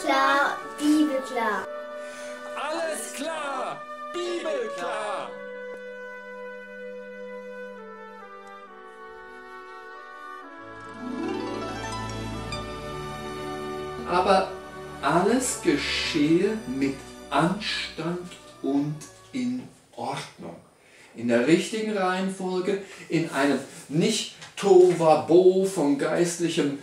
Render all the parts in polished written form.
klar, Bibelklar. Alles klar, Bibelklar. Aber alles geschehe mit Anstand und in Ordnung. In der richtigen Reihenfolge, in einem nicht Tohuwabohu von geistlichem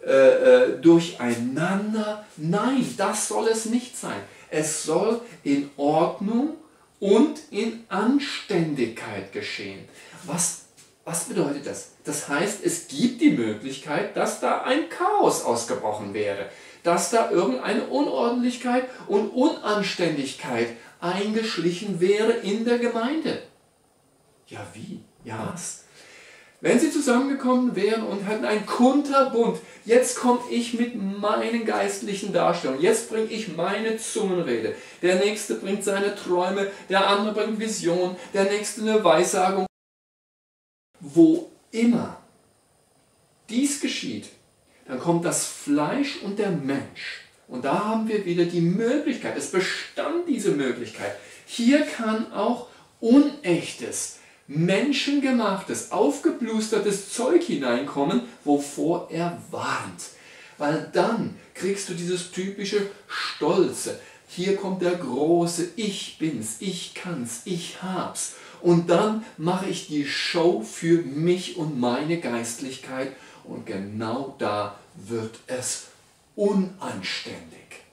Durcheinander. Nein, das soll es nicht sein. Es soll in Ordnung und in Anständigkeit geschehen. Was bedeutet das? Das heißt, es gibt die Möglichkeit, dass da ein Chaos ausgebrochen wäre, dass da irgendeine Unordentlichkeit und Unanständigkeit eingeschlichen wäre in der Gemeinde. Ja, wie? Ja, was? Wenn sie zusammengekommen wären und hatten einen kunterbund, jetzt komme ich mit meinen geistlichen Darstellungen, jetzt bringe ich meine Zungenrede, der Nächste bringt seine Träume, der andere bringt Vision, der Nächste eine Weissagung. Wo immer dies geschieht, dann kommt das Fleisch und der Mensch. Und da haben wir wieder die Möglichkeit, es bestand diese Möglichkeit. Hier kann auch unechtes, menschengemachtes, aufgeblustertes Zeug hineinkommen, wovor er warnt. Weil dann kriegst du dieses typische Stolze. Hier kommt der große Ich bin's, ich kann's, ich hab's. Und dann mache ich die Show für mich und meine Geistlichkeit und genau da wird es unanständig.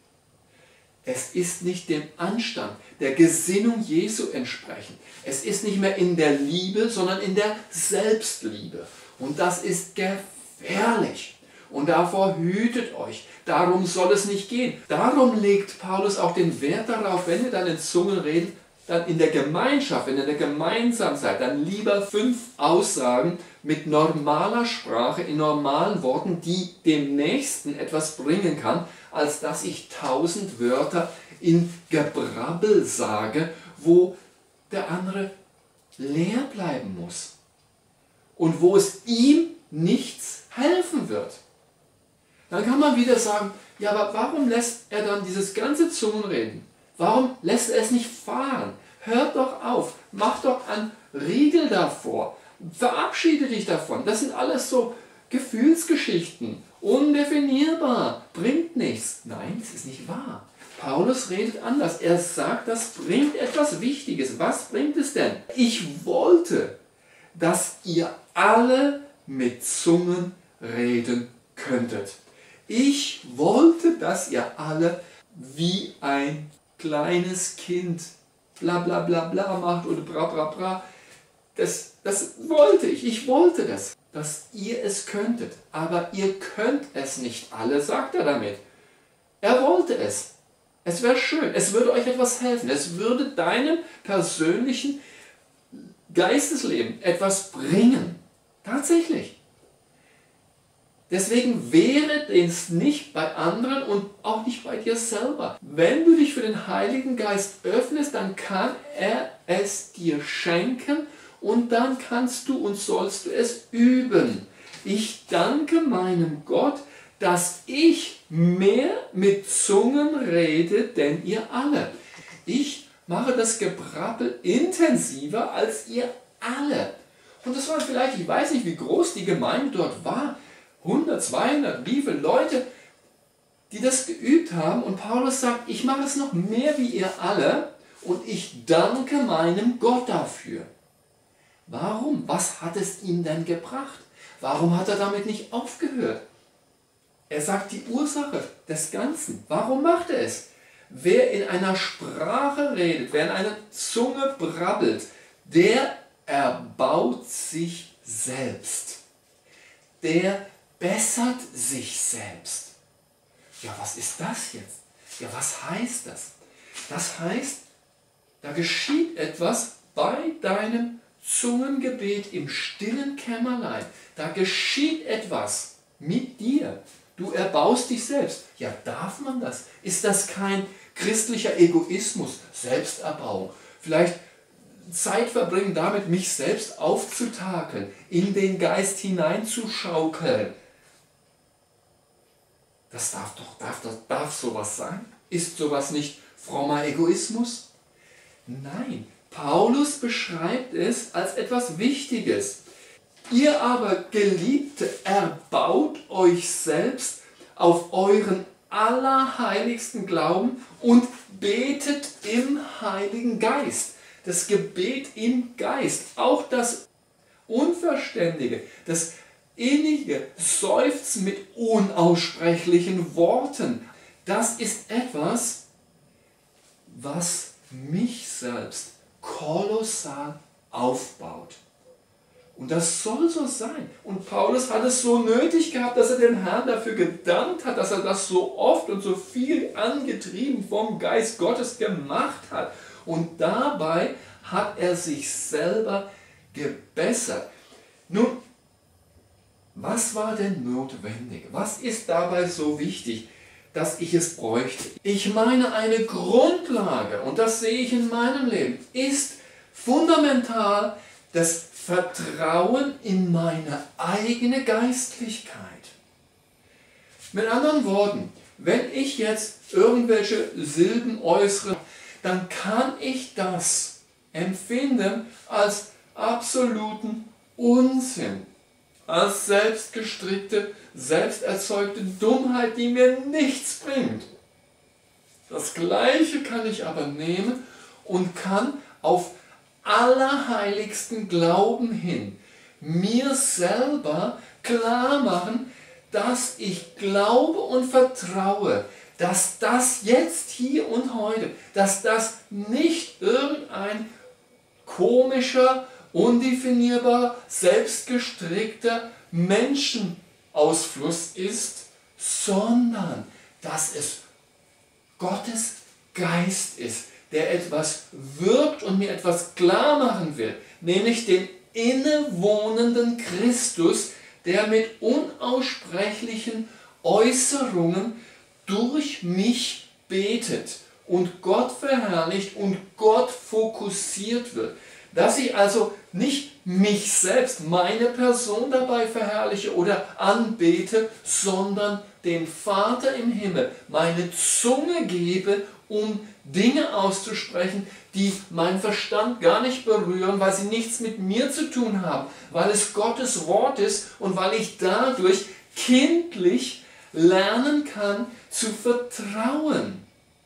Es ist nicht dem Anstand, der Gesinnung Jesu entsprechend. Es ist nicht mehr in der Liebe, sondern in der Selbstliebe. Und das ist gefährlich. Und davor hütet euch. Darum soll es nicht gehen. Darum legt Paulus auch den Wert darauf, wenn ihr dann in Zungen redet, dann in der Gemeinschaft, wenn ihr in der gemeinsam seid, dann lieber 5 Aussagen mit normaler Sprache, in normalen Worten, die dem Nächsten etwas bringen kann, als dass ich 1000 Wörter in Gebrabbel sage, wo der andere leer bleiben muss und wo es ihm nichts helfen wird. Dann kann man wieder sagen, ja, aber warum lässt er dann dieses ganze Zungenreden? Warum lässt er es nicht fahren? Hört doch auf, mach doch einen Riegel davor, verabschiede dich davon. Das sind alles so Gefühlsgeschichten, undefinierbar, bringt nichts. Nein, das ist nicht wahr. Paulus redet anders. Er sagt, das bringt etwas Wichtiges. Was bringt es denn? Ich wollte, dass ihr alle mit Zungen reden könntet. Ich wollte, dass ihr alle wie ein kleines Kind bla bla bla bla macht oder bra bra bra. Das wollte ich. Ich wollte das, dass ihr es könntet. Aber ihr könnt es nicht alle, sagt er damit. Er wollte es. Es wäre schön. Es würde euch etwas helfen. Es würde deinem persönlichen Geistesleben etwas bringen. Tatsächlich. Deswegen wäre es nicht bei anderen und auch nicht bei dir selber. Wenn du dich für den Heiligen Geist öffnest, dann kann er es dir schenken und dann kannst du und sollst du es üben. Ich danke meinem Gott, dass ich mehr mit Zungen rede, denn ihr alle. Ich mache das Gebrabbel intensiver als ihr alle. Und das waren vielleicht, ich weiß nicht, wie groß die Gemeinde dort war, 100, 200, wie viele Leute, die das geübt haben. Und Paulus sagt, ich mache es noch mehr wie ihr alle und ich danke meinem Gott dafür. Warum? Was hat es ihm denn gebracht? Warum hat er damit nicht aufgehört? Er sagt die Ursache des Ganzen. Warum macht er es? Wer in einer Sprache redet, wer in einer Zunge brabbelt, der erbaut sich selbst. Der bessert sich selbst. Ja, was ist das jetzt? Ja, was heißt das? Das heißt, da geschieht etwas bei deinem Zungengebet im stillen Kämmerlein. Da geschieht etwas mit dir. Du erbaust dich selbst. Ja, darf man das? Ist das kein christlicher Egoismus? Selbsterbauung. Vielleicht Zeit verbringen damit, mich selbst aufzutakeln, in den Geist hineinzuschaukeln. Darf sowas sein? Ist sowas nicht frommer Egoismus? Nein, Paulus beschreibt es als etwas Wichtiges. Ihr aber, Geliebte, erbaut euch selbst auf euren allerheiligsten Glauben und betet im Heiligen Geist. Das Gebet im Geist, auch das Unverständige, das innige Seufzen mit unaussprechlichen Worten, das ist etwas, was mich selbst kolossal aufbaut. Und das soll so sein. Und Paulus hat es so nötig gehabt, dass er den Herrn dafür gedankt hat, dass er das so oft und so viel angetrieben vom Geist Gottes gemacht hat. Und dabei hat er sich selber gebessert. Nun, was war denn notwendig? Was ist dabei so wichtig, dass ich es bräuchte? Ich meine, eine Grundlage, und das sehe ich in meinem Leben, ist fundamental das Vertrauen in meine eigene Geistlichkeit. Mit anderen Worten, wenn ich jetzt irgendwelche Silben äußere, dann kann ich das empfinden als absoluten Unsinn, als selbstgestrickte, selbsterzeugte Dummheit, die mir nichts bringt. Das Gleiche kann ich aber nehmen und kann auf allerheiligsten Glauben hin mir selber klar machen, dass ich glaube und vertraue, dass das jetzt, hier und heute, dass das nicht irgendein komischer, undefinierbar, selbstgestrickter Menschenausfluss ist, sondern dass es Gottes Geist ist, der etwas wirkt und mir etwas klar machen will, nämlich den innewohnenden Christus, der mit unaussprechlichen Äußerungen durch mich betet und Gott verherrlicht und Gott fokussiert wird. Dass ich also nicht mich selbst, meine Person dabei verherrliche oder anbete, sondern dem Vater im Himmel meine Zunge gebe, um Dinge auszusprechen, die meinen Verstand gar nicht berühren, weil sie nichts mit mir zu tun haben, weil es Gottes Wort ist und weil ich dadurch kindlich lernen kann zu vertrauen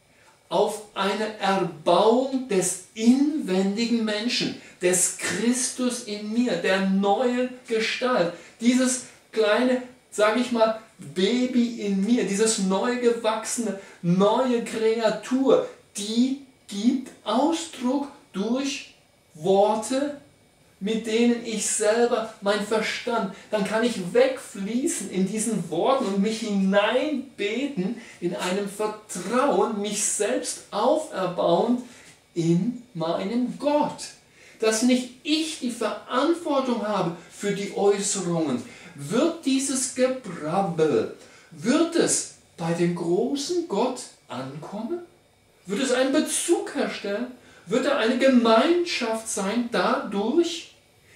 auf eine Erbauung des inwendigen Menschen, des Christus in mir, der neuen Gestalt, dieses kleine, sage ich mal, Baby in mir, dieses neu gewachsene, neue Kreatur, die gibt Ausdruck durch Worte, mit denen ich selber, mein Verstand, dann kann ich wegfließen in diesen Worten und mich hineinbeten in einem Vertrauen, mich selbst auferbauen in meinem Gott. Dass nicht ich die Verantwortung habe für die Äußerungen. Wird dieses Gebrabbel, wird es bei dem großen Gott ankommen? Wird es einen Bezug herstellen? Wird er eine Gemeinschaft sein dadurch?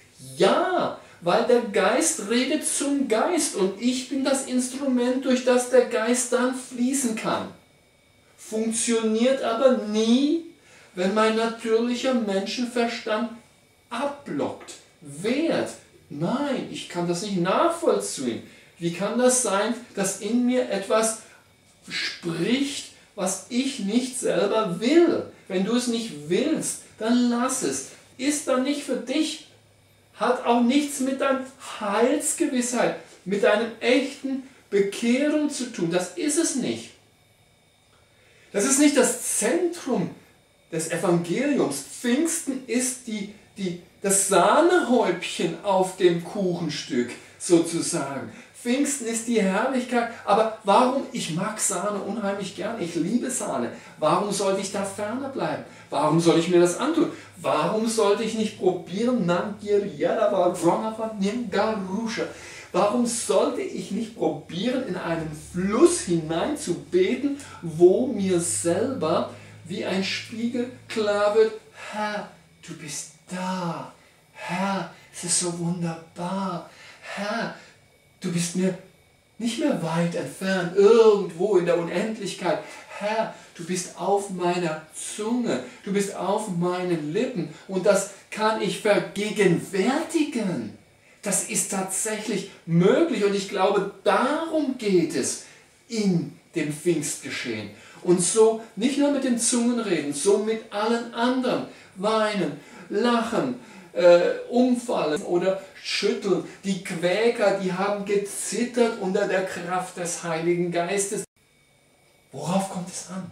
Ja, weil der Geist redet zum Geist und ich bin das Instrument, durch das der Geist dann fließen kann. Funktioniert aber nie, wenn mein natürlicher Menschenverstand abblockt, wehrt. Nein, ich kann das nicht nachvollziehen. Wie kann das sein, dass in mir etwas spricht, was ich nicht selber will? Wenn du es nicht willst, dann lass es. Ist dann nicht für dich. Hat auch nichts mit deiner Heilsgewissheit, mit deinem echten Bekehrung zu tun. Das ist es nicht. Das ist nicht das Zentrum des Evangeliums. Pfingsten ist das Sahnehäubchen auf dem Kuchenstück sozusagen. Pfingsten ist die Herrlichkeit, aber warum? Ich mag Sahne unheimlich gern, ich liebe Sahne. Warum sollte ich da ferne bleiben? Warum soll ich mir das antun? Warum sollte ich nicht probieren? Warum sollte ich nicht probieren, in einen Fluss hinein zu beten, wo mir selber wie ein Spiegel klar wird, Herr, du bist da. Herr, es ist so wunderbar. Herr, du bist mir nicht mehr weit entfernt, irgendwo in der Unendlichkeit. Herr, du bist auf meiner Zunge, du bist auf meinen Lippen und das kann ich vergegenwärtigen. Das ist tatsächlich möglich und ich glaube, darum geht es in dem Pfingstgeschehen. Und so nicht nur mit den Zungen reden, so mit allen anderen. Weinen, lachen, umfallen oder schütteln. Die Quäker, die haben gezittert unter der Kraft des Heiligen Geistes. Worauf kommt es an?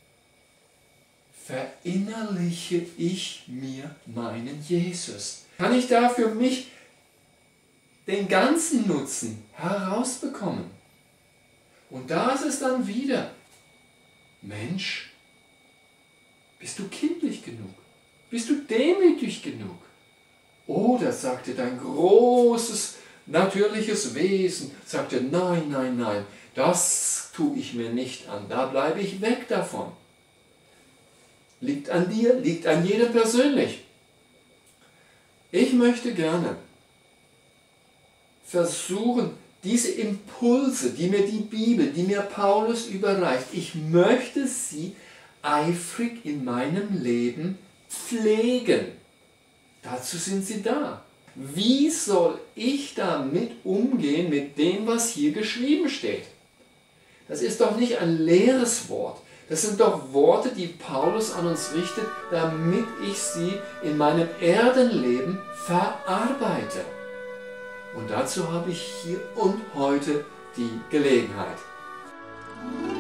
Verinnerliche ich mir meinen Jesus? Kann ich da für mich den ganzen Nutzen herausbekommen? Und da ist es dann wieder, Mensch, bist du kindlich genug? Bist du demütig genug? Oder sagte dein großes, natürliches Wesen, sagte, nein, nein, nein, das tue ich mir nicht an, da bleibe ich weg davon. Liegt an dir, liegt an jedem persönlich. Ich möchte gerne versuchen, diese Impulse, die mir die Bibel, die mir Paulus überreicht, ich möchte sie eifrig in meinem Leben pflegen. Dazu sind sie da. Wie soll ich damit umgehen, mit dem, was hier geschrieben steht? Das ist doch nicht ein leeres Wort. Das sind doch Worte, die Paulus an uns richtet, damit ich sie in meinem Erdenleben verarbeite. Und dazu habe ich hier und heute die Gelegenheit.